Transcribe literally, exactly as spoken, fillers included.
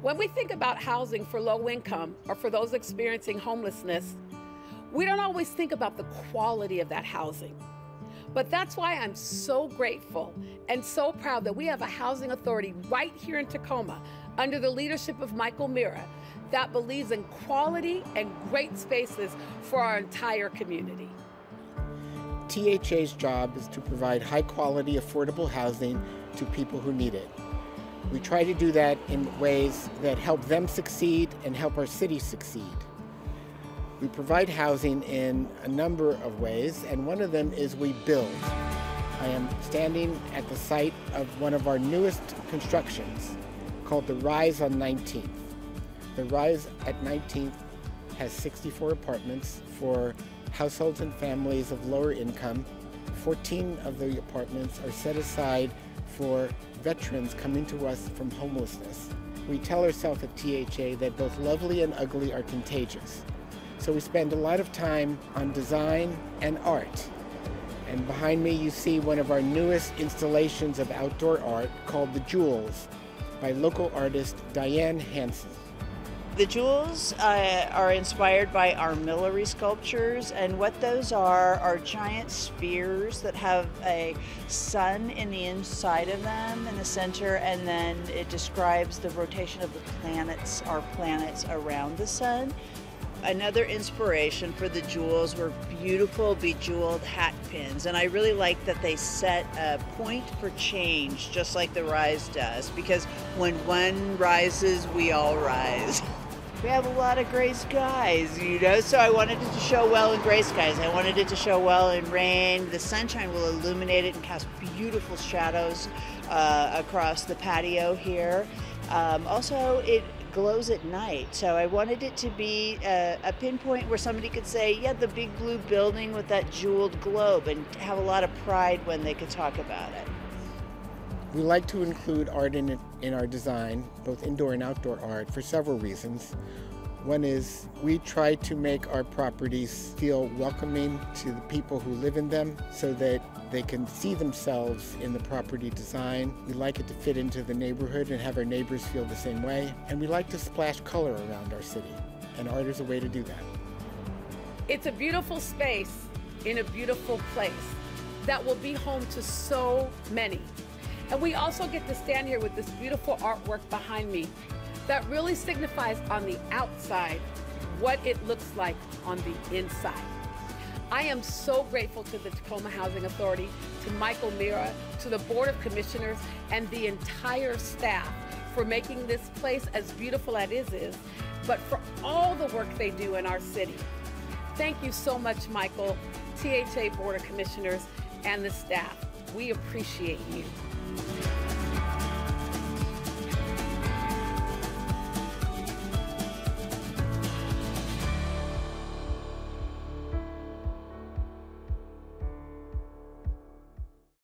When we think about housing for low income or for those experiencing homelessness, we don't always think about the quality of that housing. But that's why I'm so grateful and so proud that we have a housing authority right here in Tacoma under the leadership of Michael Mira that believes in quality and great spaces for our entire community. T H A's job is to provide high quality, affordable housing to people who need it. We try to do that in ways that help them succeed and help our city succeed. We provide housing in a number of ways, and one of them is we build. I am standing at the site of one of our newest constructions called the Rise on nineteenth. The Rise at nineteenth has sixty-four apartments for households and families of lower income. fourteen of the apartments are set aside for veterans coming to us from homelessness. We tell ourselves at T H A that both lovely and ugly are contagious. So we spend a lot of time on design and art. And behind me you see one of our newest installations of outdoor art called The Jewels by local artist Diane Hansen. The jewels uh, are inspired by armillary sculptures, and what those are are giant spheres that have a sun in the inside of them in the center, and then it describes the rotation of the planets, our planets around the sun. Another inspiration for the jewels were beautiful bejeweled hat pins, and I really like that they set a point for change just like the Rise does, because when one rises, we all rise. We have a lot of gray skies, you know, so I wanted it to show well in gray skies. I wanted it to show well in rain. The sunshine will illuminate it and cast beautiful shadows uh, across the patio here. Um, also, it glows at night, so I wanted it to be a, a pinpoint where somebody could say, yeah, the big blue building with that jeweled globe, and have a lot of pride when they could talk about it. We like to include art in, in our design, both indoor and outdoor art, for several reasons. One is we try to make our properties feel welcoming to the people who live in them so that they can see themselves in the property design. We like it to fit into the neighborhood and have our neighbors feel the same way. And we like to splash color around our city, and art is a way to do that. It's a beautiful space in a beautiful place that will be home to so many. And we also get to stand here with this beautiful artwork behind me that really signifies on the outside what it looks like on the inside. I am so grateful to the Tacoma Housing Authority, to Michael Mira, to the Board of Commissioners, and the entire staff for making this place as beautiful as it is, but for all the work they do in our city. Thank you so much, Michael, T H A Board of Commissioners, and the staff. We appreciate you.